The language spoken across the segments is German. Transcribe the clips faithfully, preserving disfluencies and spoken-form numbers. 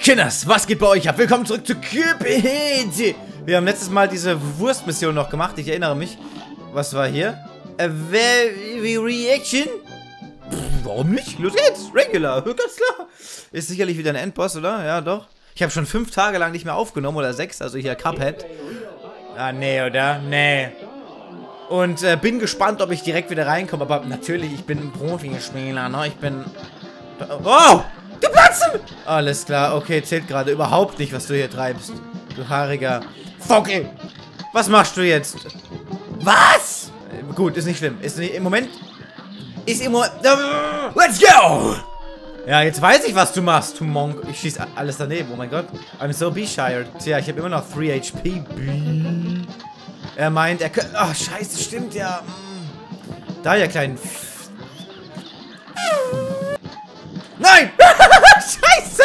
Kinders, was geht bei euch ab? Willkommen zurück zu Cuphead. Wir haben letztes Mal diese Wurstmission noch gemacht, ich erinnere mich. Was war hier? A very reaction? Pff, warum nicht? Los geht's, regular, ganz klar. Ist sicherlich wieder ein Endboss, oder? Ja, doch. Ich habe schon fünf Tage lang nicht mehr aufgenommen, oder sechs, also hier Cuphead. Ah, nee, oder? Nee. Und äh, bin gespannt, ob ich direkt wieder reinkomme, aber natürlich, ich bin ein Profi-Spieler, ne? Ich bin... Oh! Die platzen! Alles klar, okay, zählt gerade überhaupt nicht, was du hier treibst. Du haariger Vogel! Was machst du jetzt? Was? Äh, gut, ist nicht schlimm. Ist nicht, im Moment... Ist im Moment... Let's go! Ja, jetzt weiß ich, was du machst, du Monk. Ich schieß alles daneben, oh mein Gott. I'm so be-shired. Tja, ich habe immer noch drei H P. Er meint, er könnte... Ach, scheiße, stimmt ja. Da, ja, kleinen... Nein! Scheiße!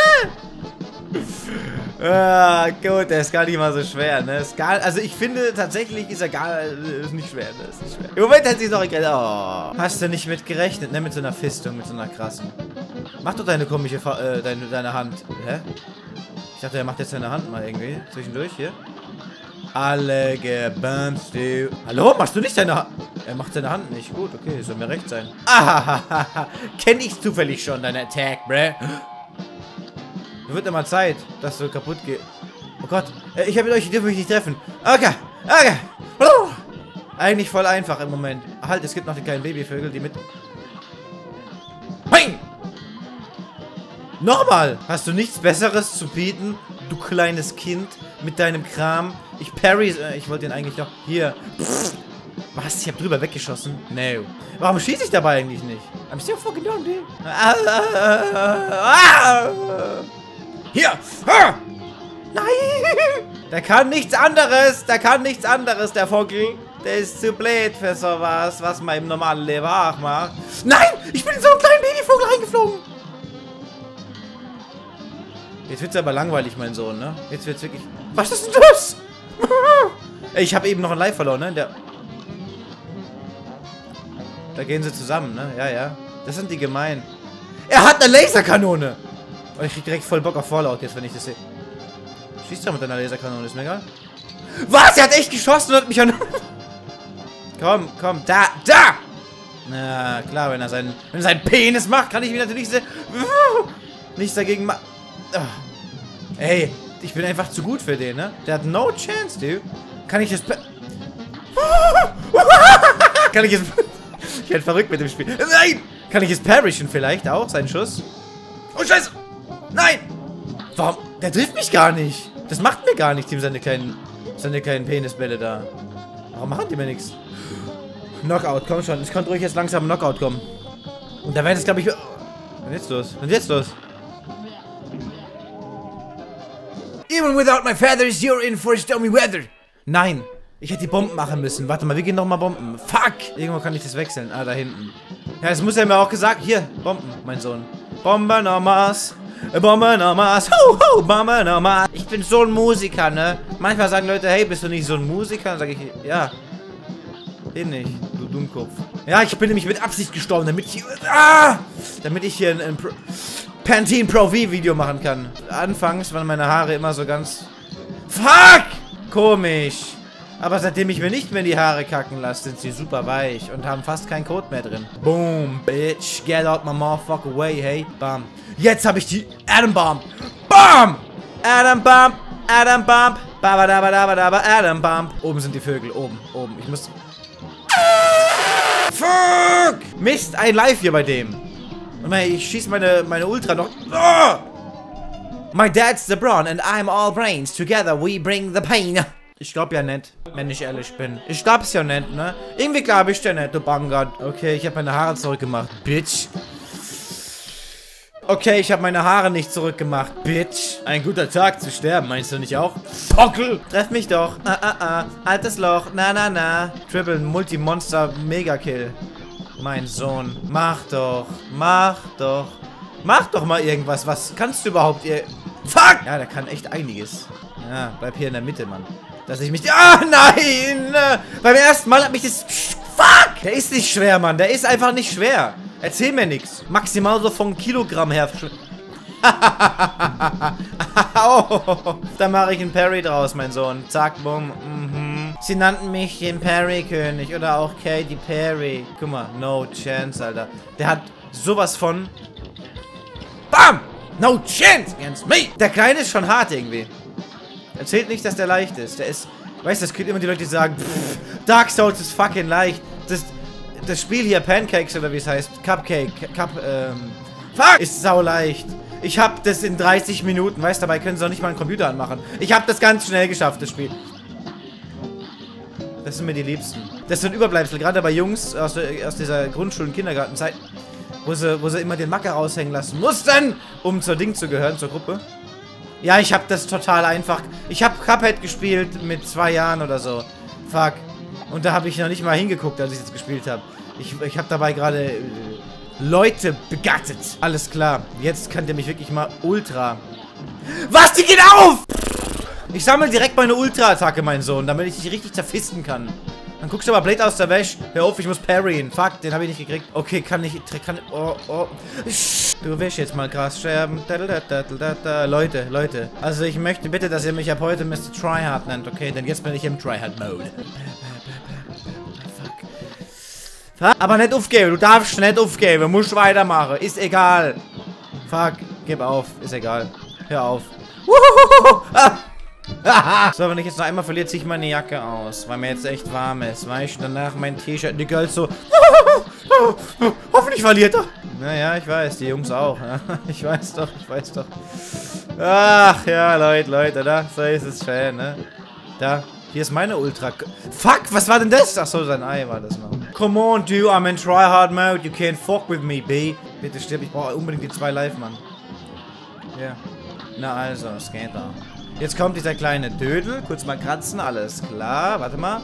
Ah, gut, der ist gar nicht mal so schwer, ne? Ist gar, also ich finde, tatsächlich ist er gar ist nicht schwer, ne? Ist nicht schwer. Im Moment hat sich noch egal. Oh. Hast du nicht mit gerechnet, ne? Mit so einer Fistung, mit so einer krassen. Mach doch deine komische, äh, deine, deine Hand. Hä? Ich dachte, er macht jetzt seine Hand mal irgendwie. Zwischendurch, hier. Alle gebumst, du. Hallo? Machst du nicht deine Hand? Er macht seine Hand nicht. Gut, okay, soll mir recht sein. Ahahaha. Kenn ich zufällig schon, deine Attack, bruh. Da wird immer Zeit, dass du kaputt gehst. Oh Gott. Ich habe mit euch, ich dürfen mich nicht treffen. Okay. Okay. Oh. Eigentlich voll einfach im Moment. Halt, es gibt noch die kleinen Babyvögel, die mit... Hein! Nochmal! Hast du nichts Besseres zu bieten, du kleines Kind, mit deinem Kram? Ich parry... Äh, ich wollte den eigentlich doch... Hier. Pff. Was? Ich hab drüber weggeschossen? No. Warum schieße ich dabei eigentlich nicht? I'm still fucking down, dude. Ah, ah, ah. Hier! Ah. Nein! Der kann nichts anderes! Der kann nichts anderes, der Vogel! Der ist zu blöd für sowas, was man im normalen Leben auch macht. Nein! Ich bin in so einen kleinen Babyvogel reingeflogen! Jetzt wird's aber langweilig, mein Sohn, ne? Jetzt wird's wirklich... Was ist denn das? Ich habe eben noch ein Live verloren, ne? Der... Da gehen sie zusammen, ne? Ja, ja. Das sind die gemein. Er hat eine Laserkanone! Und ich krieg direkt voll Bock auf Fallout jetzt, wenn ich das sehe. Schießt doch mit deiner Laserkanone, ist mir egal. Was? Er hat echt geschossen und hat mich an... Komm, komm, da, da! Na, klar, wenn er seinen, wenn er seinen Penis macht, kann ich mich natürlich se nichts dagegen machen. Oh. Ey, ich bin einfach zu gut für den, ne? Der hat no chance, dude. Kann ich jetzt... Kann ich jetzt... Ich werde verrückt mit dem Spiel. Nein! Kann ich jetzt parryen vielleicht auch, seinen Schuss? Oh, Scheiße! Nein! Warum? Der trifft mich gar nicht. Das macht mir gar nichts, ihm seine kleinen, seine kleinen Penisbälle da. Warum machen die mir nichts? Knockout, komm schon. Es könnte ruhig jetzt langsam ein Knockout kommen. Und da wäre das, glaube ich... Was ist jetzt los? Was ist jetzt los? Even without my feathers, you're in for stormy weather. Nein. Ich hätte die Bomben machen müssen. Warte mal, wir gehen nochmal Bomben. Fuck! Irgendwo kann ich das wechseln. Ah, da hinten. Ja, das muss er mir auch gesagt. Hier, Bomben, mein Sohn. Bombe nochmals. Bombe nochmals. Ho, ho, Bombe nochmals. Ich bin so ein Musiker, ne? Manchmal sagen Leute, hey, bist du nicht so ein Musiker? Dann sage ich, ja. Den nicht, du Dummkopf. Ja, ich bin nämlich mit Absicht gestorben, damit ich... Ah! Damit ich hier ein, ein Pro, Pantene Pro V Video machen kann. Anfangs waren meine Haare immer so ganz... Fuck! Komisch. Aber seitdem ich mir nicht mehr in die Haare kacken lasse, sind sie super weich und haben fast keinen Code mehr drin. Boom, bitch. Get out my motherfucker way, hey. Bam. Jetzt habe ich die Atom Bomb. Bam! Atom Bomb. Atom Bomb. Babadabadabadaba. Atom Bomb. Oben sind die Vögel. Oben, oben. Ich muss... Fuck! Mist, ein Live hier bei dem. Und ich schieße meine, meine Ultra noch... Oh! My dad's the brawn and I'm all brains. Together we bring the pain. Ich glaube ja nicht, wenn ich ehrlich bin. Ich glaub's ja nicht, ne? Irgendwie glaube ich dir nicht, du Bangard. Okay, ich habe meine Haare zurückgemacht, Bitch. Okay, ich habe meine Haare nicht zurückgemacht, Bitch. Ein guter Tag zu sterben, meinst du nicht auch? Pockel! Treff mich doch. Ah, ah, ah. Altes Loch. Na, na, na. Triple Multi-Monster Mega-Kill. Mein Sohn. Mach doch. Mach doch. Mach doch mal irgendwas. Was kannst du überhaupt, ihr... Fuck! Ja, der kann echt einiges. Ja, bleib hier in der Mitte, Mann. Dass ich mich... Ah, nein! Beim ersten Mal hat mich das... Fuck! Der ist nicht schwer, Mann. Der ist einfach nicht schwer. Erzähl mir nichts. Maximal so von Kilogramm her. Da mache ich einen Parry draus, mein Sohn. Zack, bumm. Mhm. Sie nannten mich den Parry-König oder auch Katy Perry. Guck mal, no chance, Alter. Der hat sowas von... Bam! No chance against me! Der Kleine ist schon hart irgendwie. Erzählt nicht, dass der leicht ist. Der ist... Weißt du, das gibt immer die Leute, die sagen, pff, Dark Souls ist fucking leicht. Das, das Spiel hier, Pancakes oder wie es heißt, Cupcake, Cup, ähm... Fuck! Ist sau leicht. Ich hab das in dreißig Minuten, weißt du, dabei können sie auch nicht mal einen Computer anmachen. Ich hab das ganz schnell geschafft, das Spiel. Das sind mir die Liebsten. Das sind Überbleibsel, gerade bei Jungs aus, der, aus dieser Grundschul- und Kindergartenzeit, wo sie, wo sie immer den Macker raushängen lassen mussten, um zur Ding zu gehören, zur Gruppe. Ja, ich hab das total einfach. Ich hab Cuphead gespielt mit zwei Jahren oder so. Fuck. Und da habe ich noch nicht mal hingeguckt, als ich das gespielt habe. Ich, ich habe dabei gerade äh, Leute begattet. Alles klar. Jetzt könnt ihr mich wirklich mal ultra... Was? Die geht auf! Ich sammle direkt meine Ultra-Attacke, mein Sohn, damit ich dich richtig zerfisten kann. Dann guckst du aber Blade aus der Wäsche. Hör auf, ich muss parryen. Fuck, den habe ich nicht gekriegt. Okay, kann ich... Kann, oh, oh. Du wirst jetzt mal krass sterben. Da, da, da, da, da. Leute, Leute. Also ich möchte bitte, dass ihr mich ab heute Mister Tryhard nennt, okay? Denn jetzt bin ich im Tryhard-Mode. Fuck. Aber nicht aufgeben. Du darfst nicht aufgeben. Du musst weitermachen. Ist egal. Fuck. Gib auf. Ist egal. Hör auf. Wuhuhuhu. Ah. So, wenn ich jetzt noch einmal verliere, ziehe ich meine Jacke aus, weil mir jetzt echt warm ist. Weißt du, danach mein T-Shirt, die Girls so. Hoffentlich verliert er. Naja, ich weiß, die Jungs auch. Ja. Ich weiß doch, ich weiß doch. Ach ja, Leute, Leute, da, so ist es schön, ne? Da, hier ist meine Ultra. Fuck, was war denn das? Ach so, sein Ei war das noch. Come on, dude, I'm in tryhard mode. You can't fuck with me, B. Bitte stirb, ich brauche unbedingt die zwei Live, Mann. Ja. Yeah. Na also, es geht da. Jetzt kommt dieser kleine Dödel. Kurz mal kratzen, alles klar. Warte mal.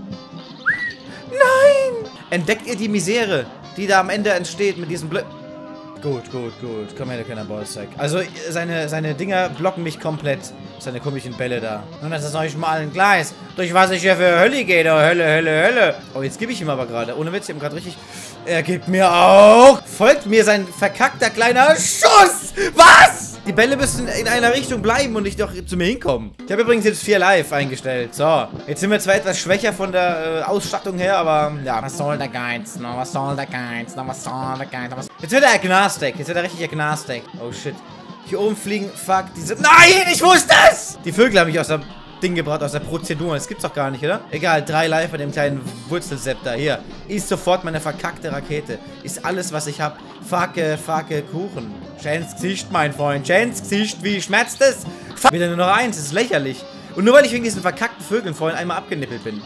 Nein! Entdeckt ihr die Misere, die da am Ende entsteht mit diesem Blö... Gut, gut, gut. Komm her, du kleiner Ballsack. Also, seine, seine Dinger blocken mich komplett. Seine komischen Bälle da. Und das ist euch mal ein Gleis. Durch was ich hier für Hölle gehe, oh, Hölle, Hölle, Hölle. Oh, jetzt gebe ich ihm aber gerade. Ohne Witz, ich habe gerade richtig... Er gibt mir auch... Folgt mir sein verkackter kleiner Schuss! Was? Die Bälle müssen in einer Richtung bleiben und nicht doch zu mir hinkommen. Ich habe übrigens jetzt vier Live eingestellt. So, jetzt sind wir zwar etwas schwächer von der äh, Ausstattung her, aber ja. Was soll der Geiz? No, was soll der Geiz? No, was soll der Geiz? Was... Jetzt wird er Agnostic. Jetzt wird er richtig Agnostic. Oh shit. Hier oben fliegen, fuck, diese... Nein, ich wusste es! Die Vögel habe ich aus der Ding gebracht, aus der Prozedur. Das gibt's doch gar nicht, oder? Egal, drei Live bei dem kleinen Wurzelzepter. Hier, ist sofort meine verkackte Rakete. Ist alles, was ich habe. Facke, Facke, Kuchen. Jens Gesicht, mein Freund. Jens Gesicht, wie schmerzt es? Fuck. Wieder nur noch eins, das ist lächerlich. Und nur weil ich wegen diesen verkackten Vögeln vorhin einmal abgenippelt bin.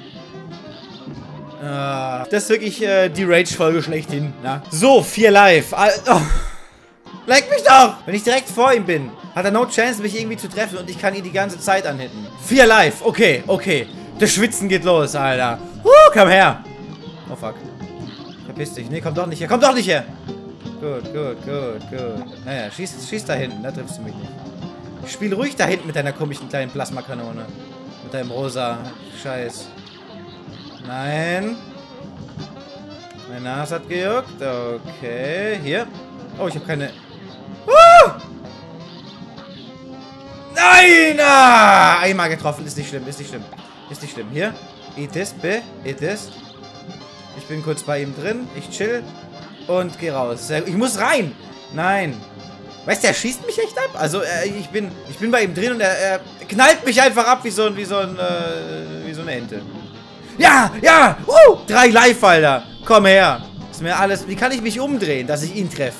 Uh, das ist wirklich äh, die Rage-Folge schlechthin. Na? So, vier Live. Oh. Leck mich doch! Wenn ich direkt vor ihm bin, hat er no chance, mich irgendwie zu treffen und ich kann ihn die ganze Zeit anhitten. Vier Live. Okay, okay. Das Schwitzen geht los, Alter. Uh, komm her. Oh, fuck. Verpiss dich. Nee, komm doch nicht her. Komm doch nicht her. Gut, gut, gut, gut. Naja, schieß, schieß da hinten. Da triffst du mich nicht. Spiel ruhig da hinten mit deiner komischen kleinen Plasmakanone. Mit deinem rosa Scheiß. Nein. Meine Nase hat gejuckt. Okay. Hier. Oh, ich habe keine... Uh! Nein! Ah! Einmal getroffen. Ist nicht schlimm, ist nicht schlimm. Ist nicht schlimm. Hier. Eat this, B. Eat this. Ich bin kurz bei ihm drin. Ich chill. Und geh raus. Ich muss rein. Nein. Weißt du, er schießt mich echt ab. Also, äh, ich bin ich bin bei ihm drin und er, er knallt mich einfach ab wie so ein, wie so ein, äh, wie so eine Ente. Ja, ja. Uh! Drei Live, Alter. Komm her. Ist mir alles... Wie kann ich mich umdrehen, dass ich ihn treffe?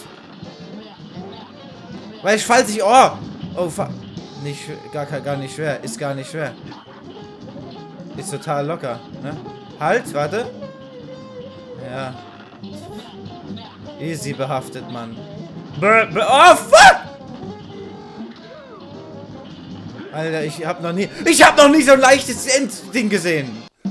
Weil ich, falls ich... Oh! Oh, nicht, gar, gar nicht schwer. Ist gar nicht schwer. Ist total locker, ne? Halt, warte. Ja. Easy behaftet, Mann. Brr, brr, oh, fuck! Alter, ich hab noch nie... Ich hab noch nie so ein leichtes Endding gesehen.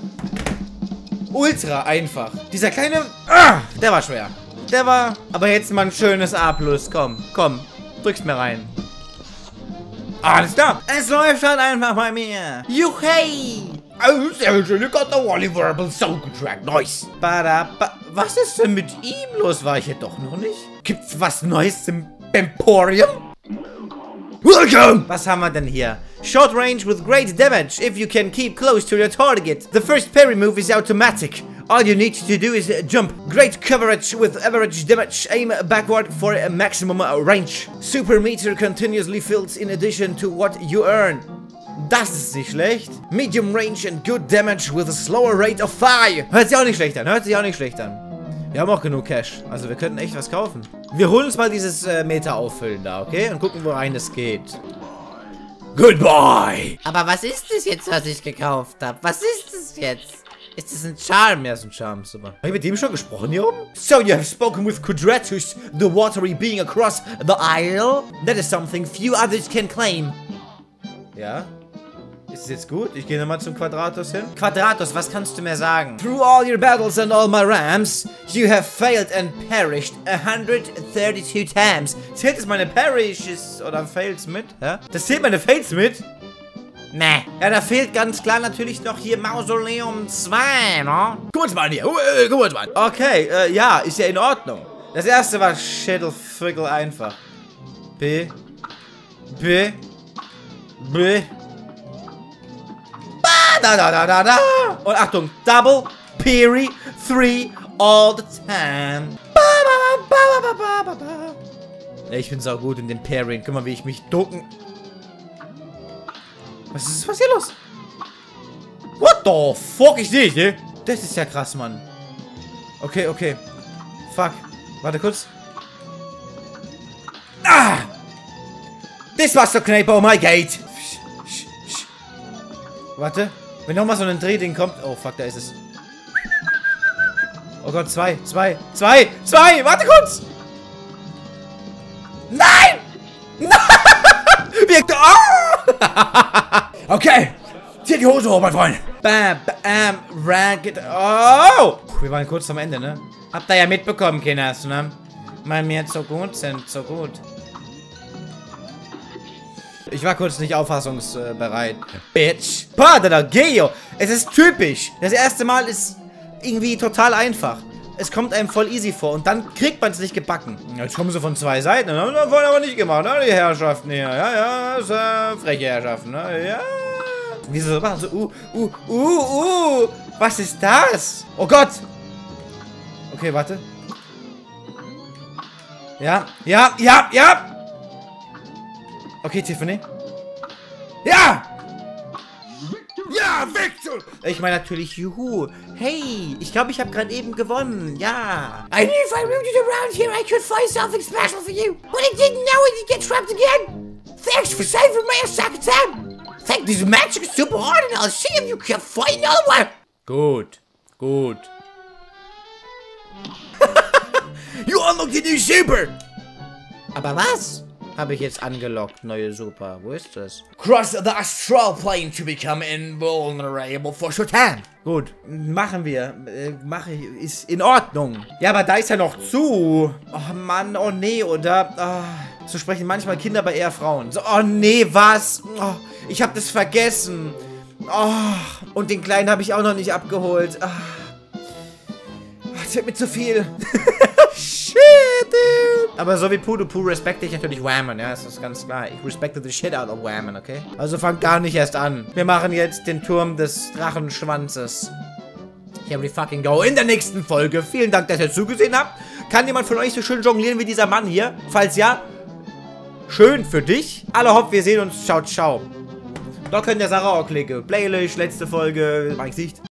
Ultra einfach. Dieser kleine... Ah, der war schwer. Der war... Aber jetzt mal ein schönes A plus. Komm, komm. Drück's mir rein. Alles klar. Es läuft halt einfach bei mir. Juhey. Oh, sehr schön. You got the Wally Verbal Soundtrack. Nice. Was ist denn mit ihm los? War ich hier doch noch nicht? Gibt's was Neues im Emporium? Welcome! Was haben wir denn hier? Short range with great damage if you can keep close to your target. The first parry move is automatic. All you need to do is jump. Great coverage with average damage. Aim backward for a maximum range. Super meter continuously fills in addition to what you earn. Das ist nicht schlecht. Medium range and good damage with a slower rate of fire. Hört sich auch nicht schlecht an. Hört sich auch nicht schlecht an. Wir haben auch genug Cash. Also wir könnten echt was kaufen. Wir holen uns mal dieses äh, Meter auffüllen da, okay? Und gucken, worein es geht. Goodbye! Aber was ist das jetzt, was ich gekauft habe? Was ist das jetzt? Ist das ein Charm? Ja, ist ein Charm, super. Habe ich mit dem schon gesprochen hier oben? So, you have spoken with Quadratus, the watery being across the isle. That is something few others can claim. Ja? Ist es jetzt gut? Ich gehe nochmal zum Quadratus hin. Quadratus, was kannst du mir sagen? Through all your battles and all my rams, you have failed and perished one hundred thirty-two times. Zählt es meine Perishes oder Fails mit? Ja? Das zählt meine Fails mit? Nee. Ja, da fehlt ganz klar natürlich noch hier Mausoleum zwei, ne? Guck uns mal an hier. Guck uns mal an. Okay, äh, ja, ist ja in Ordnung. Das erste war Schädelfrickel einfach. B. B. B. Da, da, da, da, da. Und Achtung, Double, Parry, Three, all the time. Ba, ba, ba, ba, ba, ba, ba. Ich bin sau gut in den Parrying. Guck mal, wie ich mich ducken. Was ist, was ist hier los? What the fuck? Ich sehe, ne? Das ist ja krass, Mann. Okay, okay. Fuck. Warte kurz. Ah! This was the knape on my gate. Warte. Wenn nochmal so ein Drehding kommt. Oh, fuck, da ist es. Oh Gott, zwei, zwei, zwei, zwei. Warte kurz. Nein! Nein! Wir, oh! Okay. Zieh die Hose hoch, mein Freund. Bam, bam, ragged. Oh! Wir waren kurz am Ende, ne? Habt ihr ja mitbekommen, Kinders, ne? Weil wir jetzt so gut sind, so gut. Ich war kurz nicht auffassungsbereit. Bitch. Padre Geo. Es ist typisch. Das erste Mal ist irgendwie total einfach. Es kommt einem voll easy vor. Und dann kriegt man es nicht gebacken. Jetzt kommen sie von zwei Seiten. Ne? Das wollen aber nicht gemacht, ne? Die Herrschaften hier. Ja, ja, das ist äh, freche Herrschaften, ne? Ja. Wieso machen so, uh, uh, uh, uh. Was ist das? Oh Gott. Okay, warte. Ja, ja, ja, ja. Okay, Tiffany. Ja! Ja, Victor! Ich meine natürlich, juhu. Hey, ich glaube, ich habe gerade eben gewonnen. Ja. I knew if I moved it around here, I could find something special for you. But I didn't know it would get trapped again. Thanks for saving me a second time. Think this magic is super hard and I'll see if you can find another one. Gut. Gut. You unlocked the new super. Aber was? Habe ich jetzt angelockt, neue Super. Wo ist das? Cross the astral plane to become invulnerable for short time. Gut, machen wir. Äh, mache ich. Ist in Ordnung. Ja, aber da ist ja noch zu. Oh Mann, oh nee, oder? Oh, so sprechen manchmal Kinder bei eher Frauen. So, oh nee, was? Oh, ich habe das vergessen. Oh, und den Kleinen habe ich auch noch nicht abgeholt. Oh, das wird mir zu viel. Shit, dude. Aber so wie Pudupu respekte ich natürlich Whammon, ja, das ist ganz klar. Ich respekte the shit out of Whammon, okay? Also fangt gar nicht erst an. Wir machen jetzt den Turm des Drachenschwanzes. Here we fucking go. In der nächsten Folge. Vielen Dank, dass ihr zugesehen habt. Kann jemand von euch so schön jonglieren wie dieser Mann hier? Falls ja, schön für dich. Alle hopp, wir sehen uns. Ciao, ciao. Da könnt ihr Sarah auch klicken. Playlist, letzte Folge, mein Gesicht.